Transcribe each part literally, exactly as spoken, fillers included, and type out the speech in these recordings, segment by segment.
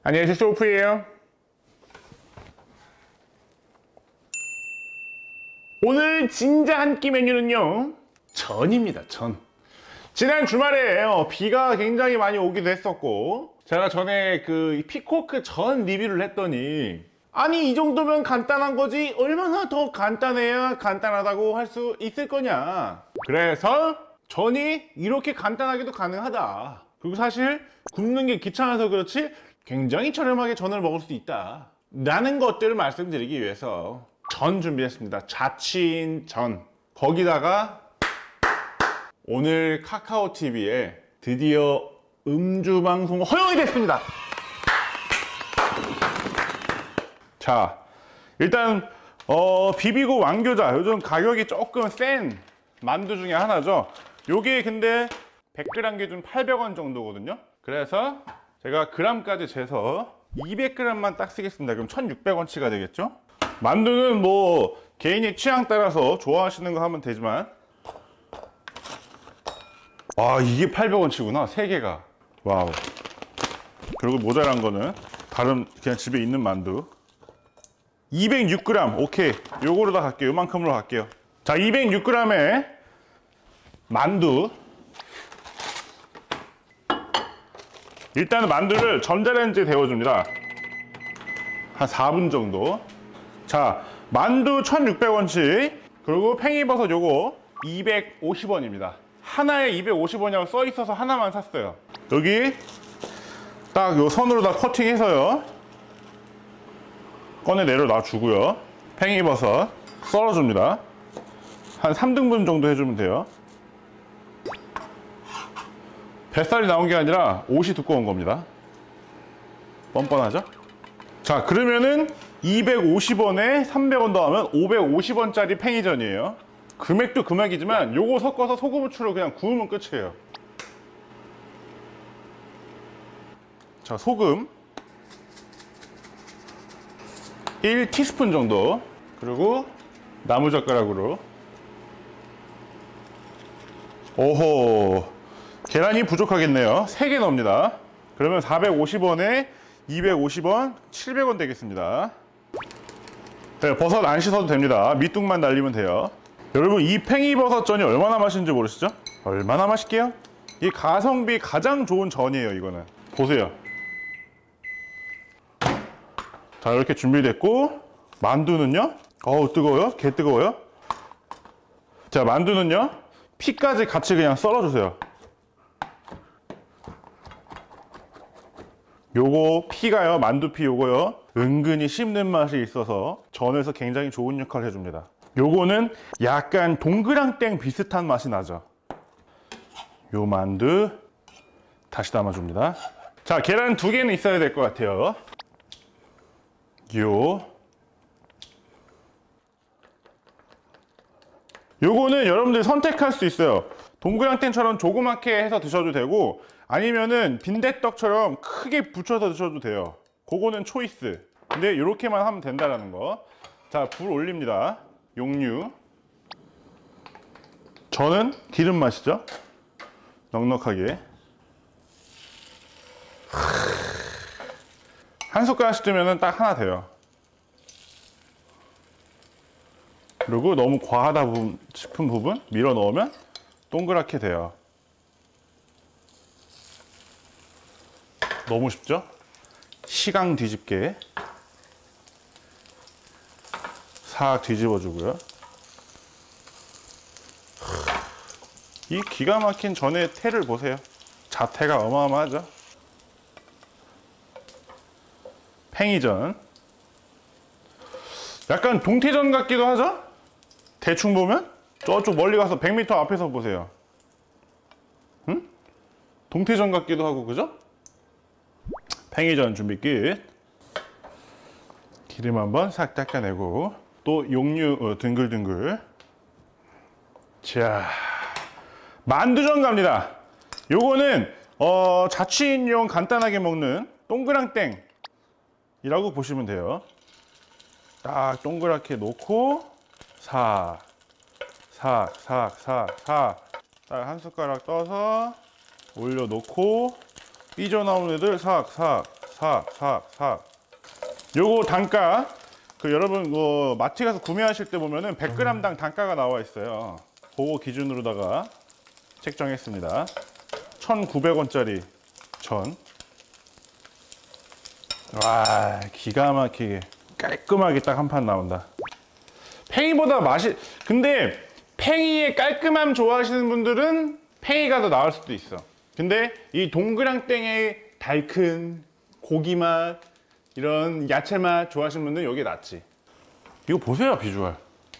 안녕하세요, 소프예요. 오늘 진짜 한 끼 메뉴는요, 전입니다. 전. 지난 주말에 어, 비가 굉장히 많이 오기도 했었고, 제가 전에 그 피코크 전 리뷰를 했더니, 아니 이 정도면 간단한 거지 얼마나 더 간단해야 간단하다고 할 수 있을 거냐. 그래서 전이 이렇게 간단하게도 가능하다. 그리고 사실 굽는 게 귀찮아서 그렇지 굉장히 저렴하게 전을 먹을 수 있다 라는 것들을 말씀드리기 위해서 전 준비했습니다. 자취인 전. 거기다가 오늘 카카오티비에 드디어 음주방송 허용이 됐습니다. 자, 일단 어, 비비고 왕교자, 요즘 가격이 조금 센 만두 중에 하나죠. 요게 근데 백 그램 기준 팔백 원 정도거든요. 그래서 제가 그램까지 재서 이백 그램만 딱 쓰겠습니다. 그럼 천육백 원치가 되겠죠. 만두는 뭐 개인의 취향 따라서 좋아하시는 거 하면 되지만, 아 이게 팔백 원치구나 세 개가. 와우. 그리고 모자란 거는 다른 그냥 집에 있는 만두 이백육 그램. 오케이, 요거로 다 갈게요. 요만큼으로 갈게요. 자, 이백육 그램의 만두. 일단은 만두를 전자레인지에 데워줍니다. 한 사 분 정도. 자, 만두 천육백 원치. 그리고 팽이버섯 요거 이백오십 원입니다 하나에 이백오십 원이라고 써 있어서 하나만 샀어요. 여기 딱 요 선으로 다 커팅해서요 꺼내 내려놔 주고요. 팽이버섯 썰어줍니다. 한 삼 등분 정도 해주면 돼요. 뱃살이 나온 게 아니라 옷이 두꺼운 겁니다. 뻔뻔하죠? 자, 그러면은 이백오십 원에 삼백 원 더하면 오백오십 원짜리 팽이전이에요. 금액도 금액이지만 요거 섞어서 소금 후추로 그냥 구우면 끝이에요. 자, 소금 일 티스푼 정도. 그리고 나무젓가락으로. 오호, 계란이 부족하겠네요. 세 개 넣습니다. 그러면 사백오십 원에 이백오십 원, 칠백 원 되겠습니다. 네, 버섯 안 씻어도 됩니다. 밑둥만 날리면 돼요. 여러분, 이 팽이버섯전이 얼마나 맛있는지 모르시죠? 얼마나 맛있게요? 이 가성비 가장 좋은 전이에요. 이거는 보세요. 자, 이렇게 준비됐고, 만두는요, 어우 뜨거워요? 개 뜨거워요? 자, 만두는요 피까지 같이 그냥 썰어주세요. 요거 피가요, 만두피 요거요, 은근히 씹는 맛이 있어서 전에서 굉장히 좋은 역할을 해줍니다. 요거는 약간 동그랑땡 비슷한 맛이 나죠. 요 만두 다시 담아줍니다. 자, 계란 두 개는 있어야 될 것 같아요. 요 요거는 여러분들이 선택할 수 있어요. 동그랑땡처럼 조그맣게 해서 드셔도 되고, 아니면은 빈대떡처럼 크게 붙여서 드셔도 돼요. 그거는 초이스. 근데 이렇게만 하면 된다라는 거. 자, 불 올립니다. 용류. 저는 기름 맛이죠. 넉넉하게. 한 숟가락씩 뜨면 딱 하나 돼요. 그리고 너무 과하다 싶은 부분 밀어 넣으면 동그랗게 돼요. 너무 쉽죠? 시강 뒤집게 싹 뒤집어 주고요. 이 기가 막힌 전의 태를 보세요. 자태가 어마어마하죠? 팽이전. 약간 동태전 같기도 하죠? 대충 보면? 저쪽 멀리 가서 백 미터 앞에서 보세요. 응? 동태전 같기도 하고, 그죠? 팽이전 준비 끝. 기름 한번 싹 닦아내고, 또 용류 어, 둥글둥글. 자, 만두전 갑니다. 요거는 어, 자취인용 간단하게 먹는 동그랑땡 이라고 보시면 돼요. 딱 동그랗게 놓고 싹 싹 싹 싹 싹 딱 한 숟가락 떠서 올려놓고 삐져나온 애들 싹 싹 삭, 삭, 삭. 요거 단가, 그 여러분 뭐 마트 가서 구매하실 때 보면은 백 그램당 단가가 나와 있어요. 그거 기준으로다가 책정했습니다. 천구백 원짜리 전. 와, 기가 막히게 깔끔하게 딱 한 판 나온다. 팽이보다 맛이, 근데 팽이의 깔끔함 좋아하시는 분들은 팽이가 더 나을 수도 있어. 근데 이 동그랑땡의 달큰 고기 맛, 이런 야채 맛 좋아하시는 분들은 여기 낫지. 이거 보세요, 비주얼.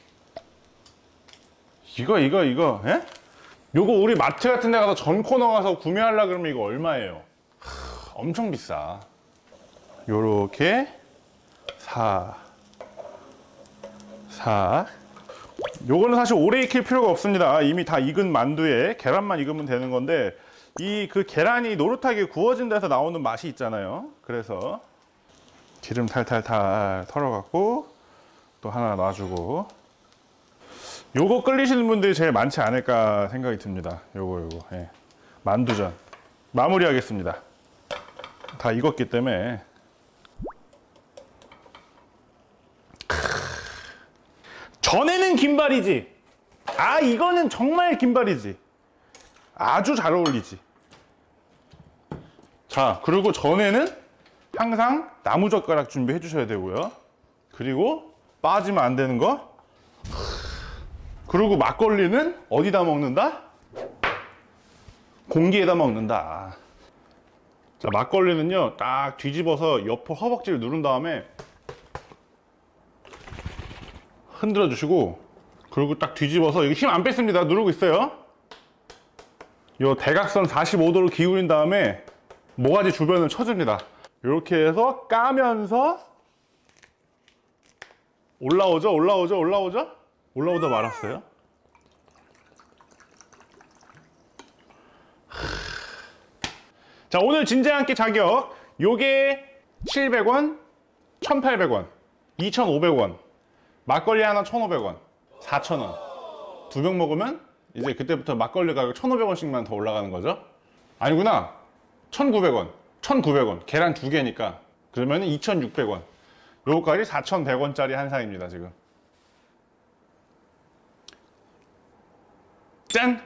이거 이거 이거 예? 요거 우리 마트 같은 데 가서 전 코너 가서 구매하려고 그러면 이거 얼마예요? 하, 엄청 비싸. 요렇게 사, 사. 요거는 사실 오래 익힐 필요가 없습니다. 이미 다 익은 만두에 계란만 익으면 되는 건데, 이 그 계란이 노릇하게 구워진 데서 나오는 맛이 있잖아요. 그래서 기름 탈탈탈 털어갖고 또 하나 놔주고. 요거 끓이시는 분들이 제일 많지 않을까 생각이 듭니다. 요거 요거 예. 만두전 마무리하겠습니다. 다 익었기 때문에. 전에는 긴발이지. 아, 이거는 정말 긴발이지. 아주 잘 어울리지. 자, 그리고 전에는 항상 나무젓가락 준비해 주셔야 되고요. 그리고 빠지면 안 되는 거. 그리고 막걸리는 어디다 먹는다? 공기에다 먹는다. 자, 막걸리는요, 딱 뒤집어서 옆에 허벅지를 누른 다음에 흔들어 주시고, 그리고 딱 뒤집어서, 여기 힘 안 뺐습니다. 누르고 있어요. 요 대각선 사십오 도로 기울인 다음에 모가지 주변을 쳐줍니다. 이렇게 해서 까면서 올라오죠, 올라오죠, 올라오죠? 올라오다 말았어요. 자, 오늘 진짜 한 끼 자격, 요게 칠백 원, 천팔백 원, 이천오백 원, 막걸리 하나 천오백 원, 사천 원. 두 병 먹으면 이제 그때부터 막걸리 가격 천오백 원씩만 더 올라가는 거죠. 아니구나, 천구백 원, 천구백 원, 계란 두 개니까 그러면 이천육백 원. 요거까지 사천백 원짜리 한 상입니다 지금. 짠!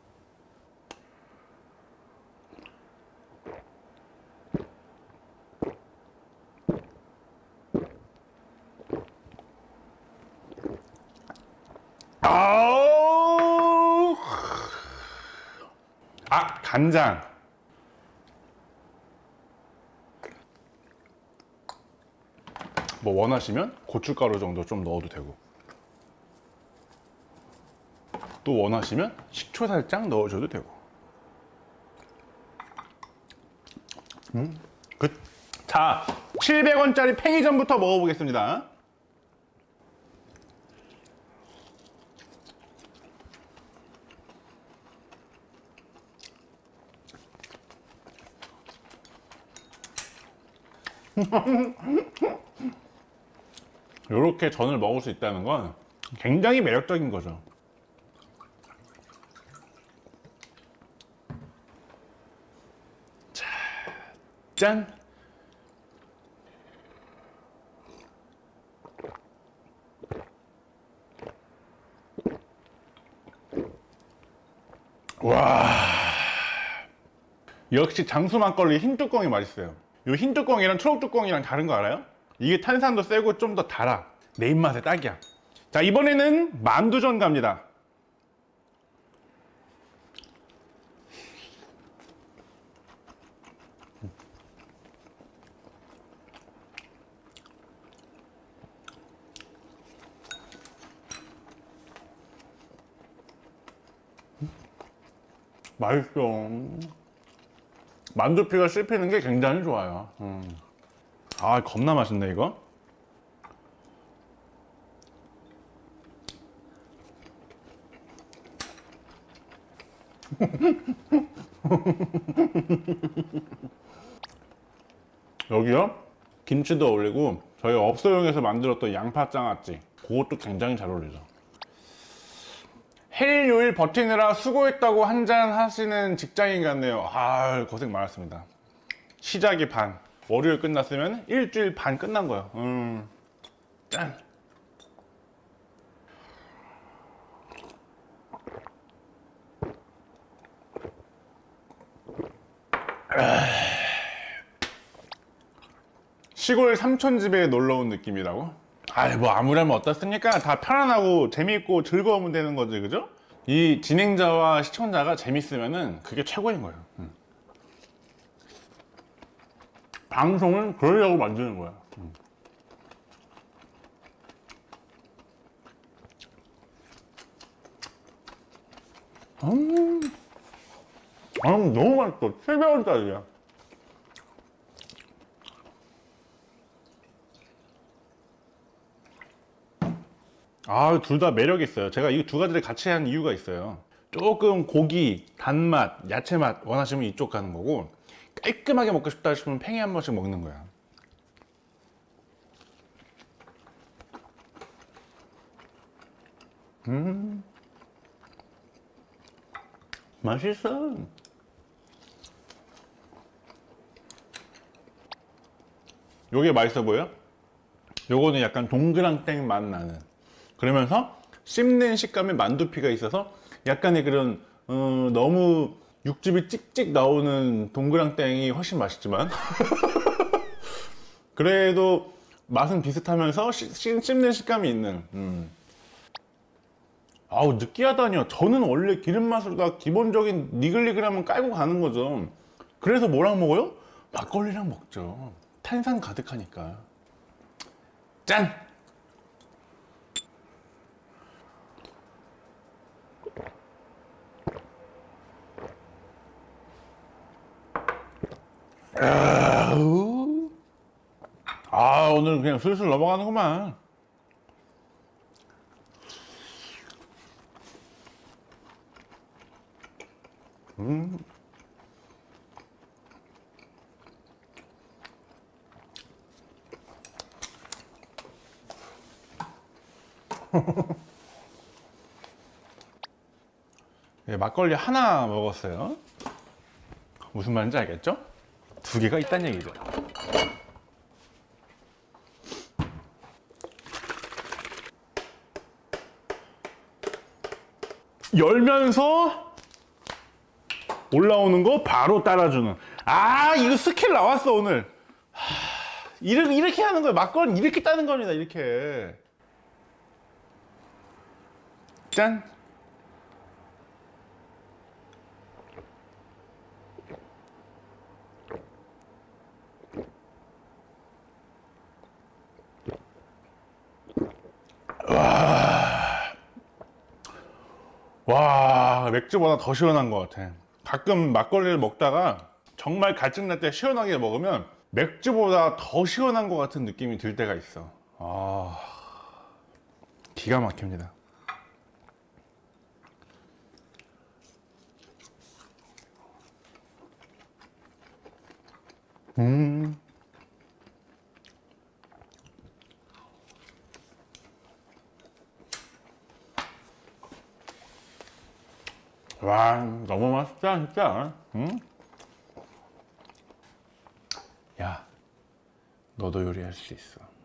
아우! 아, 간장. 뭐 원하시면 고춧가루 정도 좀 넣어도 되고, 또 원하시면 식초 살짝 넣어줘도 되고. 음, 끝. 자, 칠백 원짜리 팽이전부터 먹어보겠습니다. 이렇게 전을 먹을 수 있다는 건 굉장히 매력적인 거죠. 자, 짠! 와, 역시 장수 막걸리 흰 뚜껑이 맛있어요. 이 흰 뚜껑이랑 초록 뚜껑이랑 다른 거 알아요? 이게 탄산도 세고 좀 더 달아. 내 입맛에 딱이야. 자, 이번에는 만두전 갑니다. 맛있어. 만두피가 씹히는 게 굉장히 좋아요. 음. 아, 겁나 맛있네 이거. 여기요, 김치도 어울리고 저희 업소용에서 만들었던 양파장아찌, 그것도 굉장히 잘 어울리죠. 해일 요일 버티느라 수고했다고 한잔 하시는 직장인 같네요. 아, 고생 많았습니다. 시작이 반, 월요일 끝났으면 일주일 반 끝난 거야. 음. 짠. 시골 삼촌집에 놀러 온 느낌이라고? 아이 뭐 아무래면 어떻습니까? 다 편안하고 재미있고 즐거우면 되는 거지, 그죠? 이 진행자와 시청자가 재밌으면은 그게 최고인 거예요. 음. 방송은 그러려고 만드는 거야. 음. 음. 아, 너무 맛있어. 칠백 원짜리야. 아, 둘 다 매력 있어요. 제가 이 두 가지를 같이 한 이유가 있어요. 조금 고기, 단맛, 야채 맛 원하시면 이쪽 가는 거고, 깔끔하게 먹고 싶다 싶으면 팽이 한 번씩 먹는 거야. 음, 맛있어. 요게 맛있어 보여? 요거는 약간 동그랑땡 맛 나는, 그러면서 씹는 식감에 만두피가 있어서 약간의 그런 어, 너무 육즙이 찍찍 나오는 동그랑땡이 훨씬 맛있지만 그래도 맛은 비슷하면서 씹, 씹는 식감이 있는. 음. 아우, 느끼하다니요. 저는 원래 기름 맛으로다 기본적인 니글니글하면 깔고 가는 거죠. 그래서 뭐랑 먹어요? 막걸리랑 먹죠. 탄산 가득하니까. 짠! 아, 오늘 그냥 슬슬 넘어가는구만. 음. 네, 막걸리 하나 먹었어요. 무슨 말인지 알겠죠? 두 개가 있다는 얘기죠. 열면서 올라오는 거 바로 따라주는. 아, 이거 스킬 나왔어 오늘. 하, 이렇게, 이렇게 하는 거예요. 막걸리 이렇게 따는 겁니다. 이렇게. 짠. 와, 와, 맥주보다 더 시원한 것 같아. 가끔 막걸리를 먹다가 정말 갈증날 때 시원하게 먹으면 맥주보다 더 시원한 것 같은 느낌이 들 때가 있어. 아, 기가 막힙니다. 음. 와, 너무 맛있다 진짜. 응? 야, 너도 요리할 수 있어.